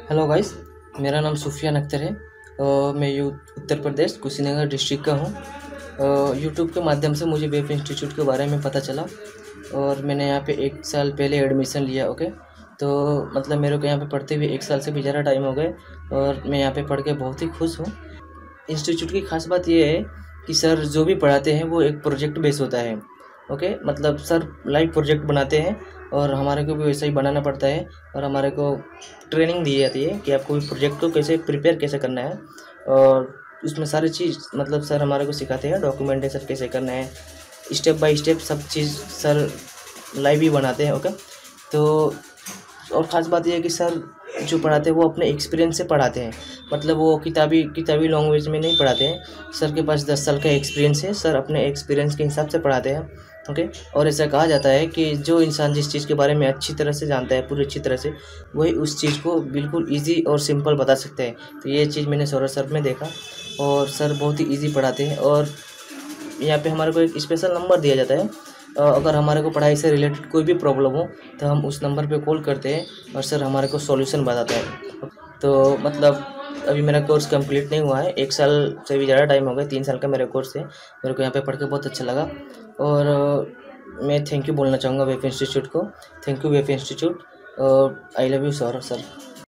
Hello guys. मेरा नाम सुफियान अख्तर है और मैं उत्तर प्रदेश कुशीनगर डिस्ट्रिक्ट का हूँ। यूट्यूब के माध्यम से मुझे वेब इंस्टीट्यूट के बारे में पता चला और मैंने यहाँ पे 1 साल पहले एडमिशन लिया। ओके, तो मतलब मेरे को यहाँ पे पढ़ते हुए 1 साल से भी ज़्यादा टाइम हो गए और मैं यहाँ पे पढ़ के बहुत ही खुश हूँ। इंस्टीट्यूट की खास बात ये है कि सर जो भी पढ़ाते हैं वो एक प्रोजेक्ट बेस होता है। ओके, मतलब सर लाइव प्रोजेक्ट बनाते हैं और हमारे को भी वैसा ही बनाना पड़ता है और हमारे को ट्रेनिंग दी जाती है कि आपको प्रोजेक्ट को कैसे प्रिपेयर कैसे करना है। और उसमें सारी चीज़ मतलब सर हमारे को सिखाते हैं, डॉक्यूमेंटेशन कैसे करना है, स्टेप बाय स्टेप सब चीज़ सर लाइव ही बनाते हैं। ओके, तो और ख़ास बात यह है कि सर जो पढ़ाते हैं वो अपने एक्सपीरियंस से पढ़ाते हैं। मतलब वो किताबी लैंग्वेज में नहीं पढ़ाते हैं। सर के पास 10 साल का एक्सपीरियंस है, सर अपने एक्सपीरियंस के हिसाब से पढ़ाते हैं। ओके, और ऐसा कहा जाता है कि जो इंसान जिस चीज़ के बारे में अच्छी तरह से जानता है, पूरी अच्छी तरह से, वही उस चीज़ को बिल्कुल ईजी और सिंपल बता सकते हैं। तो ये चीज़ मैंने सौरभ सर में देखा और सर बहुत ही ईजी पढ़ाते हैं। और यहाँ पे हमारे को एक स्पेशल नंबर दिया जाता है। अगर हमारे को पढ़ाई से रिलेटेड कोई भी प्रॉब्लम हो तो हम उस नंबर पे कॉल करते हैं और सर हमारे को सॉल्यूशन बताता है। तो मतलब अभी मेरा कोर्स कंप्लीट नहीं हुआ है, 1 साल से भी ज़्यादा टाइम हो गया, 3 साल का मेरा कोर्स है। मेरे को यहाँ पे पढ़ के बहुत अच्छा लगा और मैं थैंक यू बोलना चाहूँगा वेब इंस्टीट्यूट को। थैंक यू वेब इंस्टीट्यूट और I love you Saurabh sir.